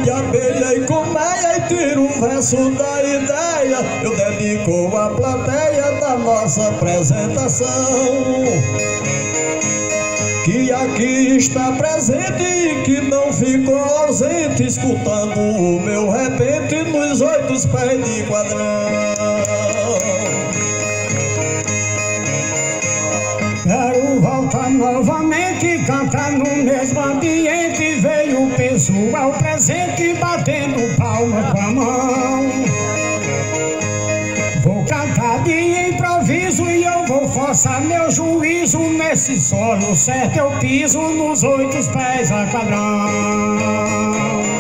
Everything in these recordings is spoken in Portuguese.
abelha e colmeia e tiro um verso da ideia. Eu dedico à plateia da nossa apresentação, que aqui está presente e que não ficou ausente, escutando o meu repente nos 8 pés de quadrão. Quero voltar novamente, cantar no mesmo ambiente. Veio o pessoal presente, batendo palma com a mão. Vou cantar de improviso e eu vou forçar meu juízo. Nesse solo certo eu piso nos 8 pés a quadrão.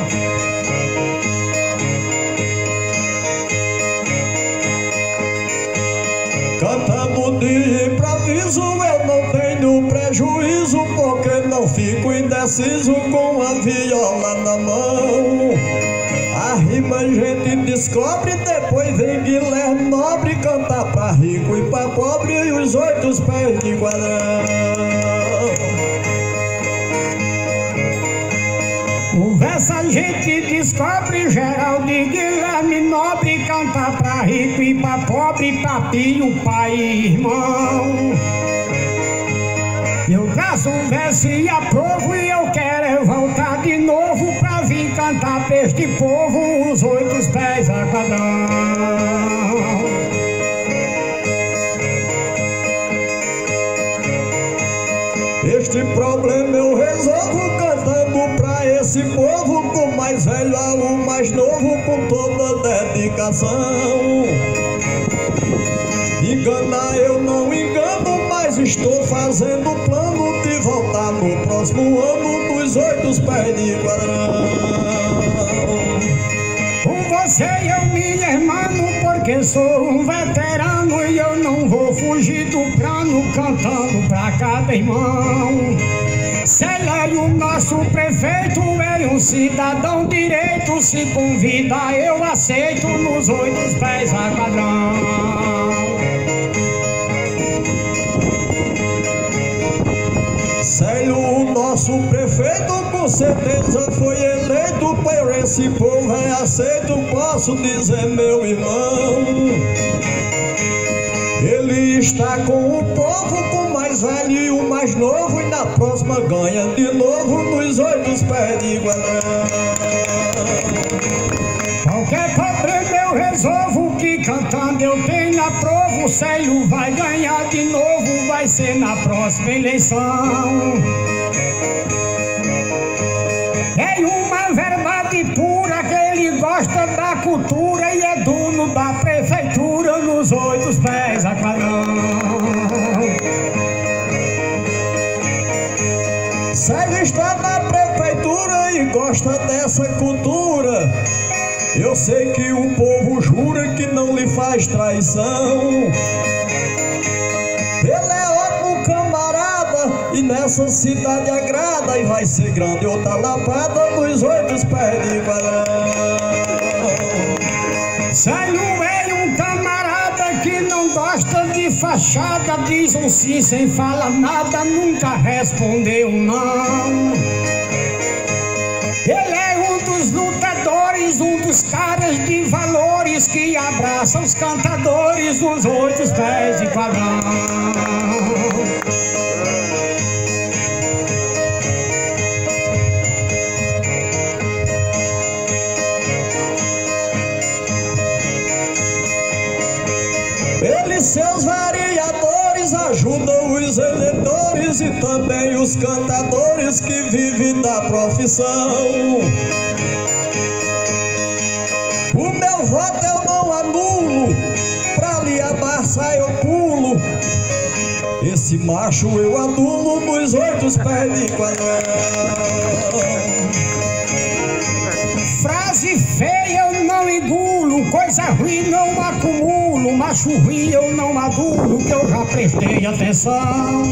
Cantando de improviso eu não tenho prejuízo, porque não fico indeciso com a viola na mão. A rima a gente descobre, depois vem Guilherme Nobre cantar pra rico e pra pobre e os 8 pés de quadrão. O verso a gente descobre, Geraldo e Guilherme Nobre cantar pra rico e pra pobre, papinho, pai e irmão. Eu traço um verso e aprovo e eu quero voltar de novo pra vir cantar pra este povo os 8 pés a quadrão. Este problema eu resolvo cantando pra esse povo, do mais velho ao mais novo, com toda dedicação. Enganar eu não engano, mas estou fazendo plano de voltar no próximo ano nos 8 pés de quadrão. Com você eu me hermano, porque sou um veterano e eu não vou fugir do plano, cantando pra cada irmão. Se ele é o nosso prefeito, é um cidadão direito, se convida eu aceito nos 8 pés a quadrão. Célio, o nosso prefeito, com certeza foi eleito por esse povo, é aceito, posso dizer, meu irmão. Ele está com o povo, com o mais velho e o mais novo, e na próxima ganha de novo nos 8 pés de quadrão. Qualquer problema eu resolvo, que cantando eu tenho aprovo. O Célio vai ganhar de novo, vai ser na próxima eleição. É uma verdade pura que ele gosta da cultura e é dono da prefeitura nos 8 pés a quadrão. Célio está na prefeitura e gosta dessa cultura. Eu sei que o povo jura que não lhe faz traição. Ele é ótimo camarada e nessa cidade agrada, e vai ser grande outra lapada nos 8 pés de quadrão. Célio é um camarada que não gosta de fachada, diz um sim sem falar nada, nunca respondeu um não. Ele é um dos lutadores, um dos caras de valores que abraça os cantadores nos 8 pés de quadrão. Ele, seus variadores, ajudam os eleitores e também os cantadores que vivem da profissão. O meu voto eu não anulo, pra lhe abraçar eu pulo. Esse macho eu anulo nos 8 pés de quadrão. Frase feia eu não engulo, coisa ruim não acumulo, macho ruim eu não adulo, que eu já prestei atenção.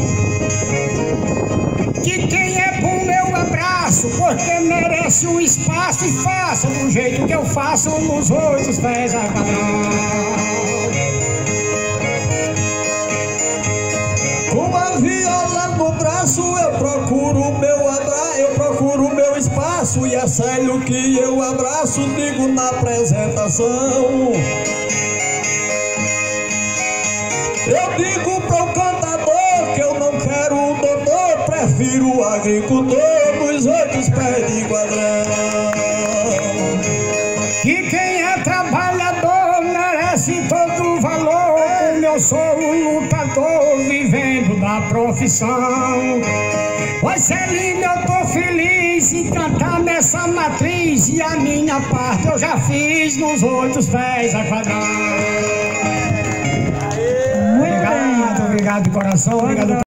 Que quem é bom eu abraço, porque merece um espaço, e faça do jeito que eu faço nos 8 pés a quadrão. Com a viola no braço, eu procuro meu espaço, e é sério que eu abraço, digo na apresentação. Eu digo pro cantador que eu não quero o doutor, prefiro o agricultor dos 8 pés de quadrão. Que quem é trabalhador merece todo o valor, como eu sou um lutador vivendo da profissão. Pois Celine, eu tô feliz em cantar nessa matriz, e a minha parte eu já fiz nos 8 pés a quadrão. Obrigado de coração, obrigado.